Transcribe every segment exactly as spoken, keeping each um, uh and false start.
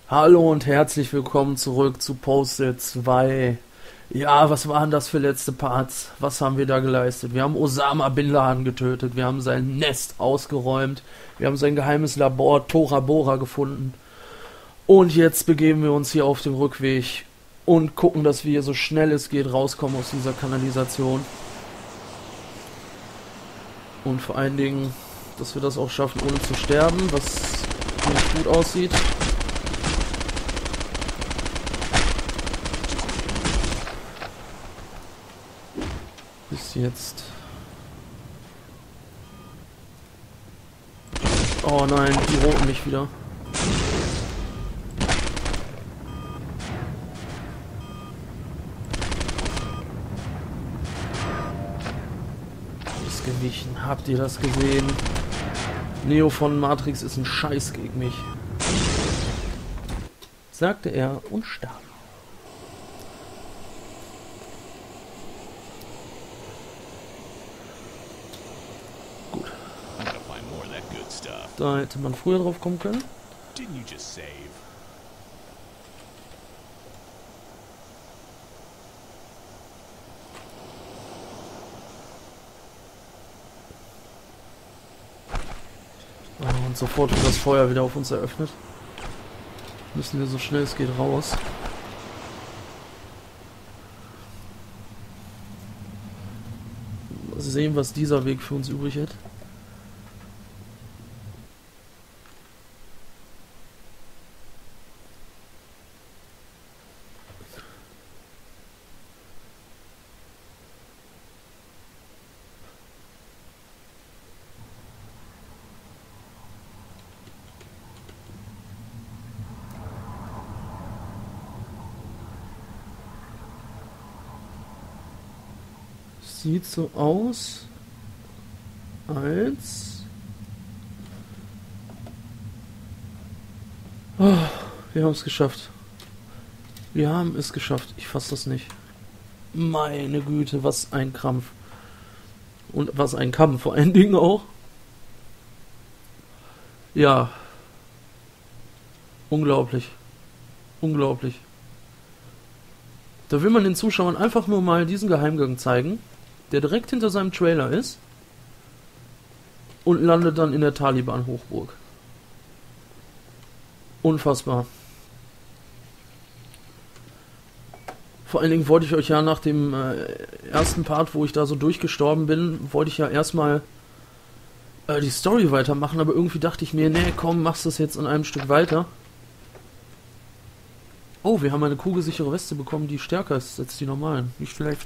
Hallo und herzlich willkommen zurück zu Postal zwei. Ja, was waren das für letzte Parts? Was haben wir da geleistet? Wir haben Osama Bin Laden getötet, wir haben sein Nest ausgeräumt, wir haben sein geheimes Labor Tora Bora gefunden. Und jetzt begeben wir uns hier auf den Rückweg und gucken, dass wir so schnell es geht rauskommen aus dieser Kanalisation. Und vor allen Dingen, dass wir das auch schaffen, ohne zu sterben, was nicht gut aussieht. Bis jetzt. Oh nein, die roten mich wieder. Ist gewichen. Habt ihr das gesehen? Neo von Matrix ist ein Scheiß gegen mich. Sagte er und starb. Da hätte man früher drauf kommen können. Oh, und sofort wird das Feuer wieder auf uns eröffnet. Müssen wir so schnell es geht raus. Mal sehen, was dieser Weg für uns übrig hat. Sieht so aus, als... Oh, wir haben es geschafft. Wir haben es geschafft. Ich fasse das nicht. Meine Güte, was ein Krampf. Und was ein Kampf vor allen Dingen auch. Ja. Unglaublich. Unglaublich. Da will man den Zuschauern einfach nur mal diesen Geheimgang zeigen, der direkt hinter seinem Trailer ist und landet dann in der Taliban-Hochburg. Unfassbar. Vor allen Dingen wollte ich euch ja nach dem äh, ersten Part, wo ich da so durchgestorben bin, wollte ich ja erstmal äh, die Story weitermachen, aber irgendwie dachte ich mir, nee, komm, machst das jetzt in einem Stück weiter. Oh, wir haben eine kugelsichere Weste bekommen, die stärker ist als die normalen. Nicht schlecht.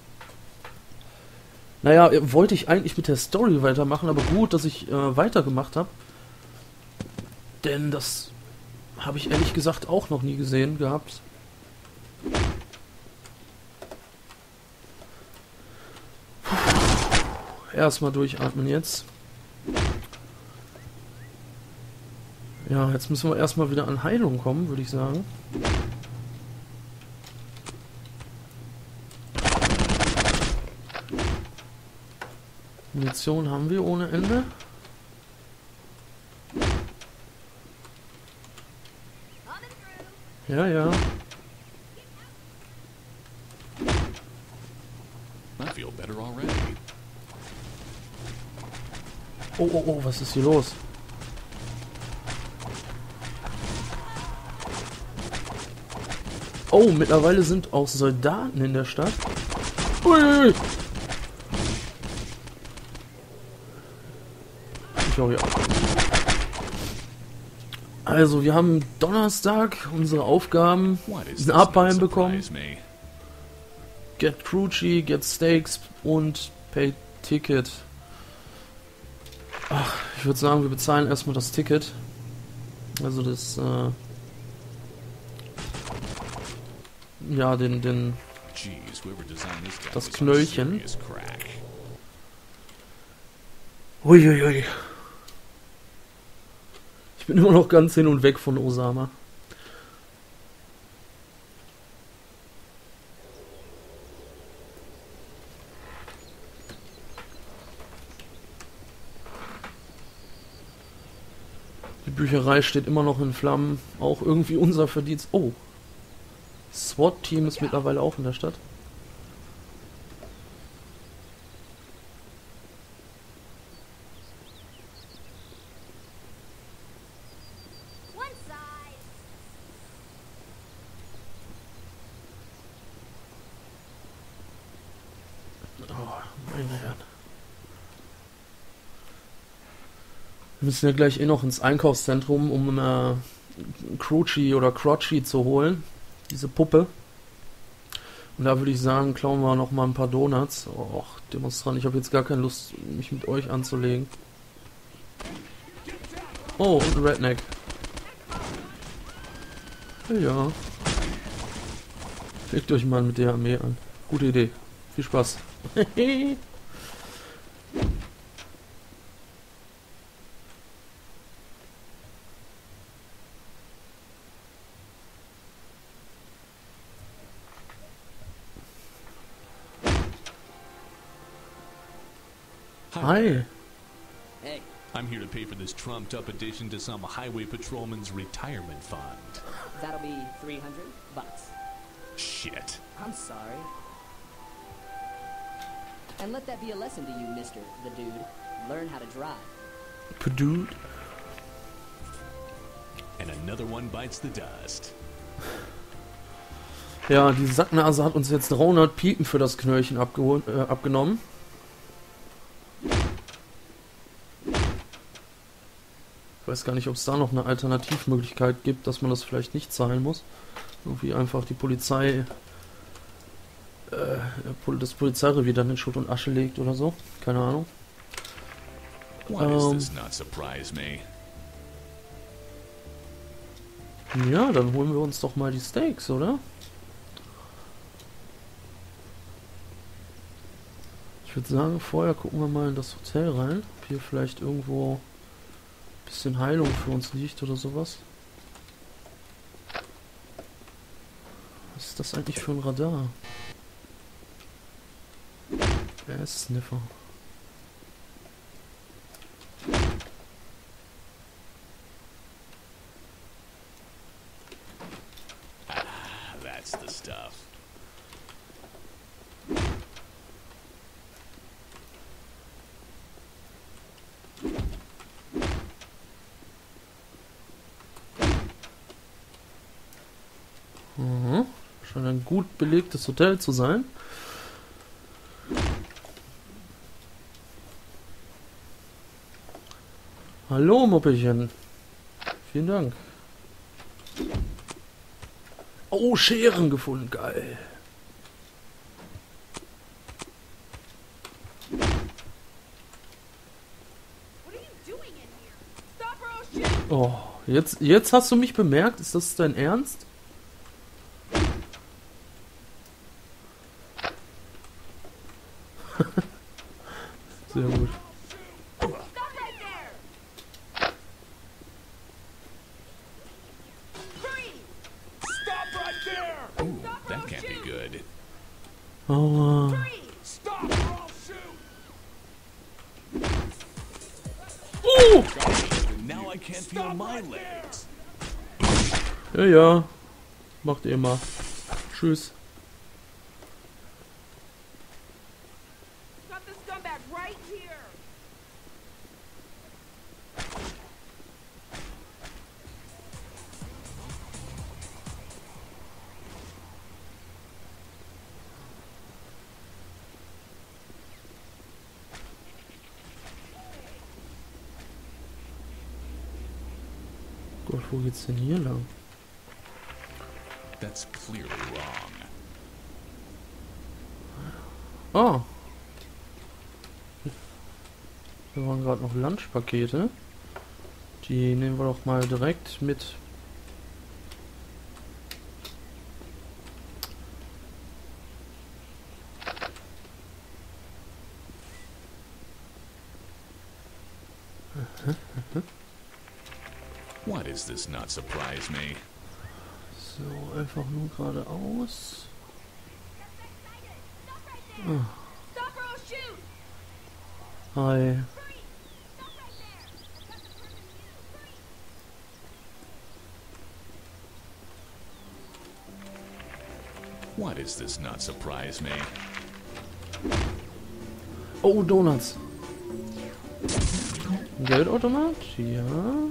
Naja, wollte ich eigentlich mit der Story weitermachen, aber gut, dass ich äh, weitergemacht habe. Denn das habe ich ehrlich gesagt auch noch nie gesehen gehabt. Erstmal durchatmen jetzt. Ja, jetzt müssen wir erstmal wieder an Heilung kommen, würde ich sagen. Munition haben wir ohne Ende. Ja, ja. Oh, oh, oh, was ist hier los? Oh, mittlerweile sind auch Soldaten in der Stadt. Ui! Ich auch, ja. Also, wir haben Donnerstag unsere Aufgaben in Abheim bekommen. Get Crunchy, Get Steaks und Pay Ticket. Ach, ich würde sagen, wir bezahlen erstmal das Ticket. Also das, äh, ja, den, den, das Knöllchen. Uiuiui. Ich bin immer noch ganz hin und weg von Osama. Bücherei steht immer noch in Flammen. Auch irgendwie unser Verdienst. Oh. SWAT-Team ist mittlerweile auch in der Stadt. Oh, meine Herren. Wir müssen ja gleich eh noch ins Einkaufszentrum, um eine Crunchy oder Crotchy zu holen. Diese Puppe. Und da würde ich sagen, klauen wir noch mal ein paar Donuts. Och, Demonstrant, ich habe jetzt gar keine Lust, mich mit euch anzulegen. Oh, und ein Redneck. Ja. Legt euch mal mit der Armee an. Gute Idee. Viel Spaß. Hi. Hey. I'm here to pay for this trumped-up addition to some highway patrolman's retirement fund. That'll be three hundred bucks. Shit. I'm sorry. And let that be a lesson to you, Mister the Dude. Learn how to drive. Dude. And another one bites the dust. Ja, die Sacknase hat uns jetzt dreihundert Piepen für das Knöllchen abgeholt, äh, abgenommen. Ich weiß gar nicht, ob es da noch eine Alternativmöglichkeit gibt, dass man das vielleicht nicht zahlen muss. Irgendwie einfach die Polizei, äh, das Polizeirevier dann in Schutt und Asche legt oder so. Keine Ahnung. Why does Ähm, this not surprise me? ja, dann holen wir uns doch mal die Steaks, oder? Ich würde sagen, vorher gucken wir mal in das Hotel rein. Ob hier vielleicht irgendwo ein bisschen Heilung für uns liegt oder sowas. Was ist das eigentlich für ein Radar? Er ist Sniffer. That's the stuff. Mhm. Scheint ein gut belegtes Hotel zu sein. Hallo, Moppelchen. Vielen Dank. Oh, Scheren gefunden. Geil. Oh, jetzt, jetzt hast du mich bemerkt? Ist das dein Ernst? Sehr gut. Ooh, that can't be good. Aua. Uh! Now I can't feel my legs. Ja, ja. Macht ihr mal. Tschüss. Got this scumbag right here. Gott, wo geht's denn hier lang? That's clearly wrong. Ah. Hier waren gerade noch Lunchpakete. Die nehmen wir doch mal direkt mit. Why does this not surprise me? So, einfach nur geradeaus. Ah. Stop or I'll shoot. Hi. Why does this not surprise me? Oh, Donuts. Geldautomat? Ja.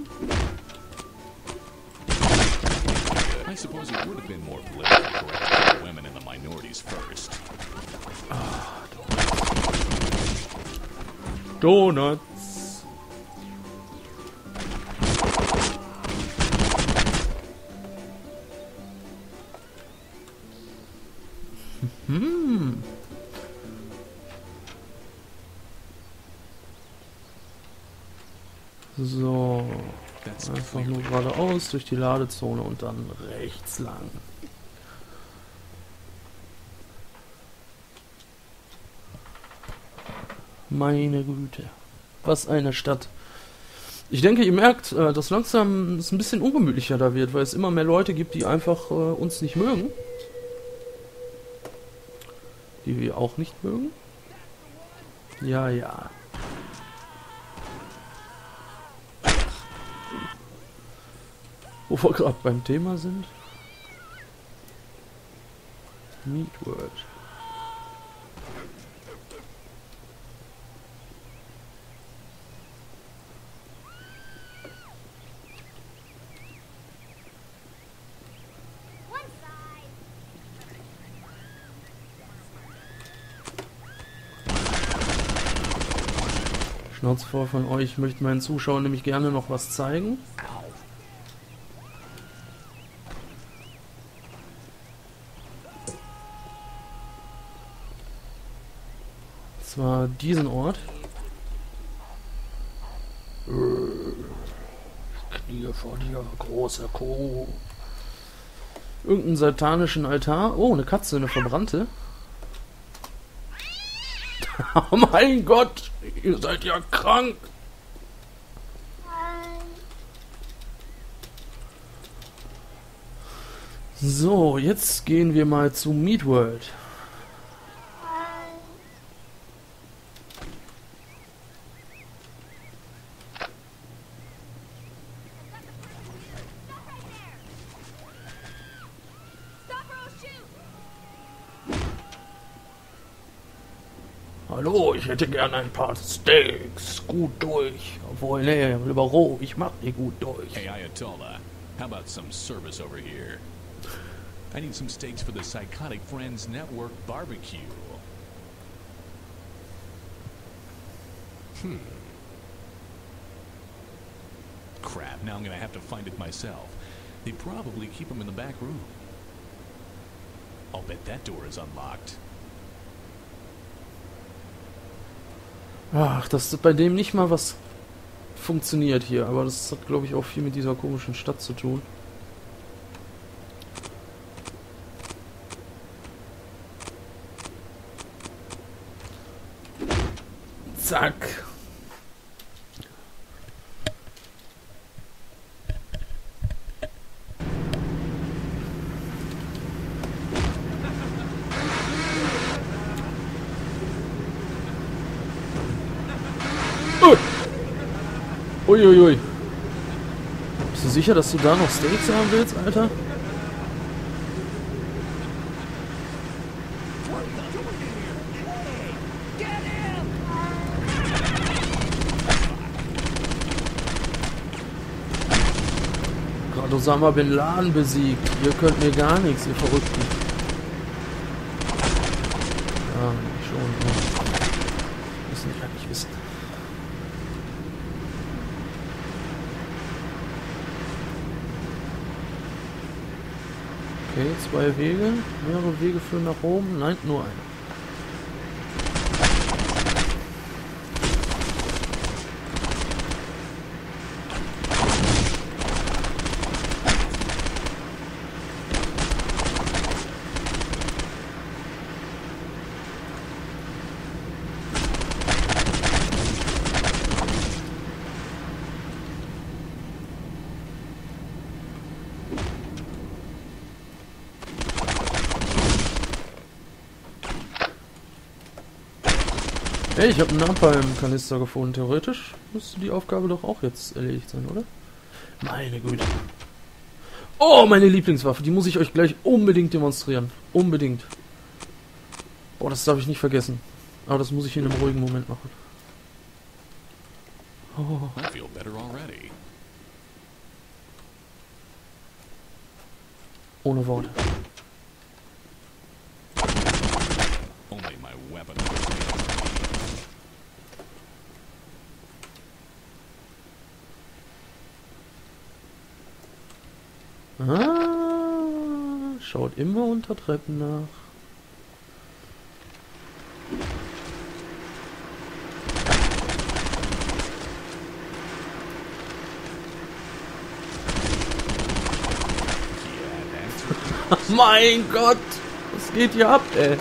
I suppose it would have been more politically correct to put women and the minorities first. Donuts. Hm. So. Einfach nur geradeaus durch die Ladezone und dann rechts lang. Meine Güte. Was eine Stadt. Ich denke, ihr merkt, dass langsam es ein bisschen ungemütlicher da wird, weil es immer mehr Leute gibt, die einfach äh, uns nicht mögen. Die wir auch nicht mögen. Ja, ja. Wo wir gerade beim Thema sind. Meat World. Schnauze voll von euch. Ich möchte meinen Zuschauern nämlich gerne noch was zeigen. Und zwar diesen Ort. Ich knie vor dir, große Kuh. Irgendeinen satanischen Altar. Oh, eine Katze, eine verbrannte. Oh mein Gott, ihr seid ja krank. So, jetzt gehen wir mal zu Meat World. Hallo, ich hätte gern ein paar Steaks. Gut durch. Obwohl, nee, lieber roh. Ich mach die gut durch. Hey, Ayatollah. How about some service over here? I need some steaks for the Psychotic Friends Network barbecue. Hmm. Crap, now I'm gonna have to find it myself. They probably keep them in the back room. I'll bet that door is unlocked. Ach, dass bei dem nicht mal was funktioniert hier. Aber das hat, glaube ich, auch viel mit dieser komischen Stadt zu tun. Zack. Uiuiui. Bist du sicher, dass du da noch Steaks haben willst, Alter? Gerade Osama Bin Laden besiegt. Ihr könnt mir gar nichts, ihr Verrückten. Ja, schon. Ja. Müssen die eigentlich wissen. Okay, zwei Wege. Mehrere Wege führen nach oben. Nein, nur einer. Hey, ich habe einen Napalm-Kanister gefunden. Theoretisch müsste die Aufgabe doch auch jetzt erledigt sein, oder? Meine Güte. Oh, meine Lieblingswaffe. Die muss ich euch gleich unbedingt demonstrieren. Unbedingt. Oh, das darf ich nicht vergessen. Aber das muss ich in einem ruhigen Moment machen. Oh. I feel better already. Ohne Worte. Only my weapon. Ah, schaut immer unter Treppen nach. Mein Gott! Was geht hier ab, ey?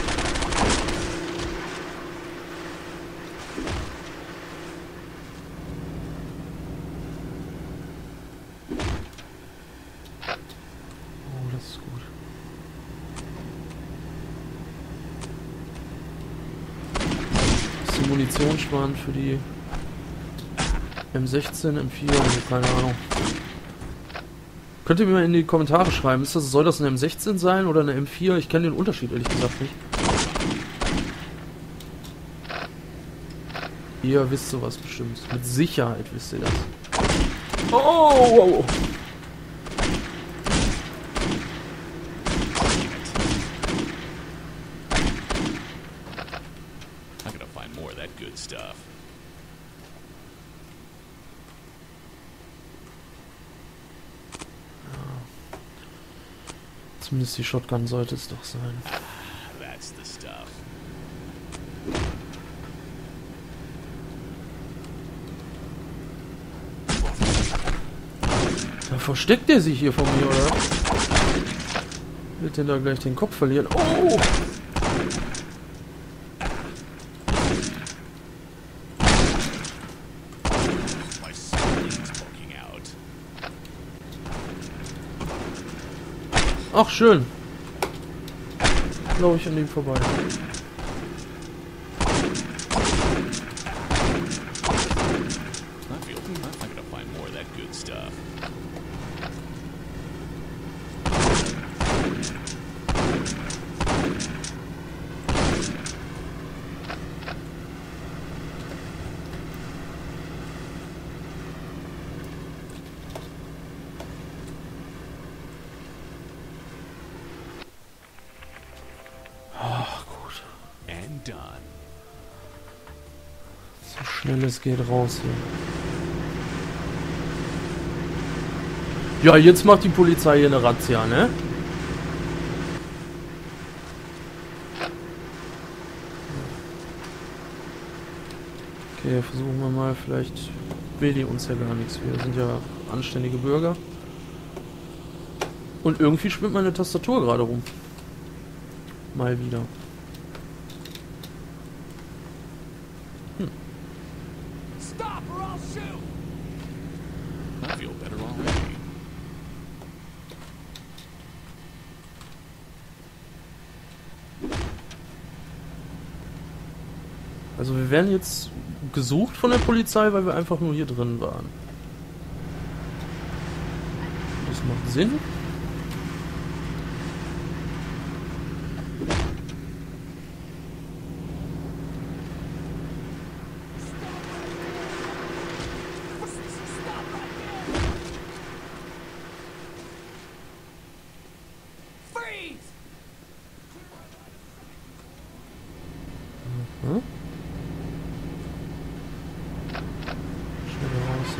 Oh, das ist gut. Das ist die Munition sparen für die M sechzehn, M vier, keine Ahnung. Könnt ihr mir mal in die Kommentare schreiben, ist das, soll das eine M sechzehn sein oder eine M vier? Ich kenne den Unterschied ehrlich gesagt nicht. Ihr wisst sowas bestimmt. Mit Sicherheit wisst ihr das. Oh, oh, oh. I'm gonna find more of that good stuff. Zumindest die Shotgun sollte es doch sein. Ah, that's the stuff. Da versteckt er sich hier von mir, oder? Wird denn da gleich den Kopf verlieren? Oh! My spleen's poking out. Ach, schön. Glaube ich an ihm vorbei. I feel I'm gonna find more of that good stuff. Ach, gut. And done. So schnell es geht raus hier. Ja, jetzt macht die Polizei hier eine Razzia, ne? Okay, versuchen wir mal, vielleicht will die uns ja gar nichts. Wir sind ja anständige Bürger. Und irgendwie spinnt meine Tastatur gerade rum. Mal wieder. Hm. Stop or I'll shoot! I feel better already. Also wir werden jetzt gesucht von der Polizei, weil wir einfach nur hier drin waren. Das macht Sinn. Freeze! Hm? Schnell raus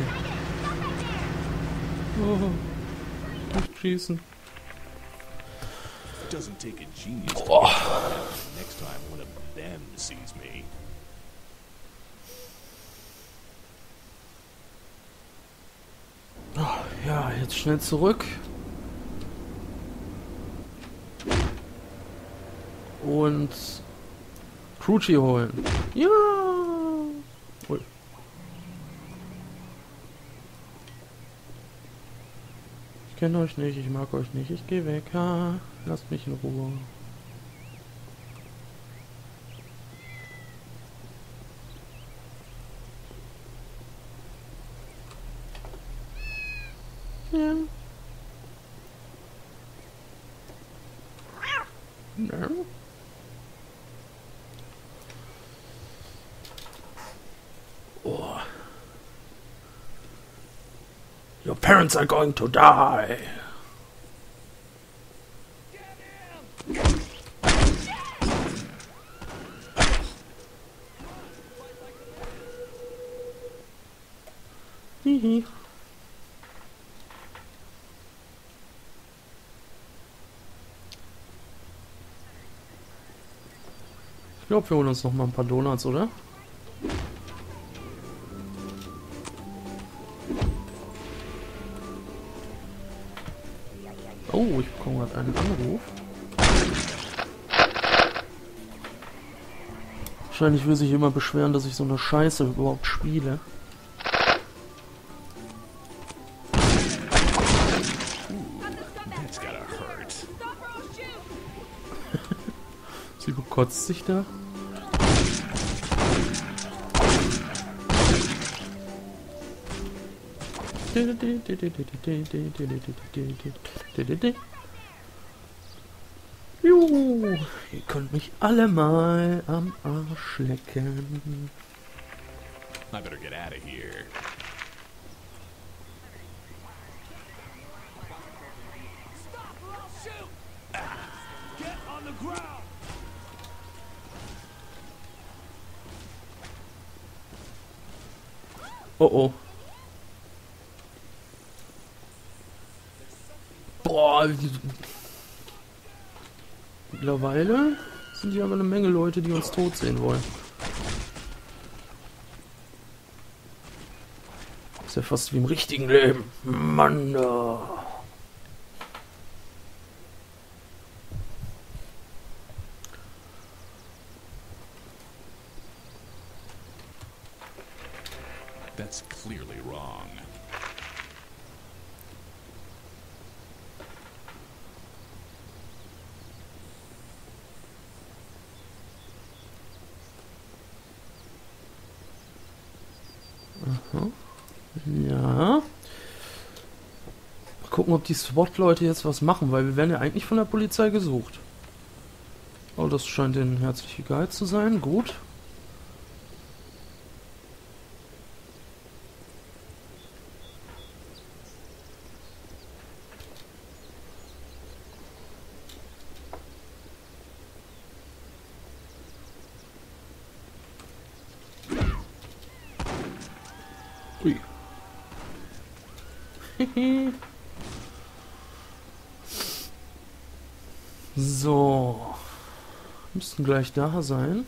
hier. Oh, nicht schießen. Doesn't take a genius to Oh. get that next time one of them sees me. Oh, ja, jetzt schnell zurück. Und Crucci holen. Ja. Ui. Ich kenne euch nicht, ich mag euch nicht, ich gehe weg. Ha, lasst mich in Ruhe. Ja. Ne? Oh. Your parents are going to die. Hihi. Ich glaube, wir holen uns noch mal ein paar Donuts, oder? Oh, ich bekomme gerade einen Anruf. Wahrscheinlich will sich jemand beschweren, dass ich so eine Scheiße überhaupt spiele. That's gotta hurt. Sie bekotzt sich da. Juhu, ihr könnt mich alle mal am Arsch lecken. I better get out of here. Stop or I'll shoot! Get on the ground! Oh oh. Boah. Mittlerweile sind hier aber eine Menge Leute, die uns tot sehen wollen. Ist ja fast wie im richtigen Leben. Mann. Oh. That's clearly wrong. Aha. Ja. Mal gucken, ob die SWAT-Leute jetzt was machen, weil wir werden ja eigentlich von der Polizei gesucht. Oh, das scheint denen herzlich egal zu sein. Gut. Ui. So. Müssten gleich da sein.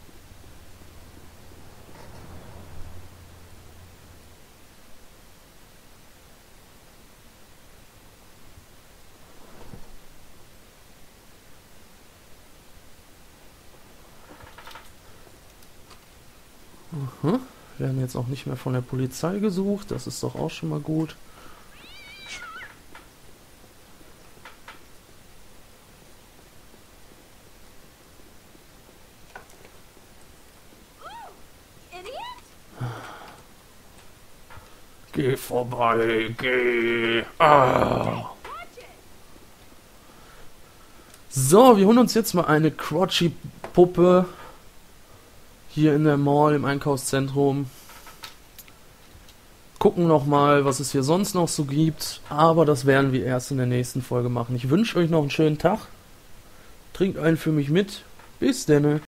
Aha. Werden jetzt auch nicht mehr von der Polizei gesucht. Das ist doch auch schon mal gut. Geh vorbei, geh. Ah. So, wir holen uns jetzt mal eine Crotchy-Puppe hier in der Mall im Einkaufszentrum. Gucken noch mal, was es hier sonst noch so gibt. Aber das werden wir erst in der nächsten Folge machen. Ich wünsche euch noch einen schönen Tag. Trinkt einen für mich mit. Bis denne.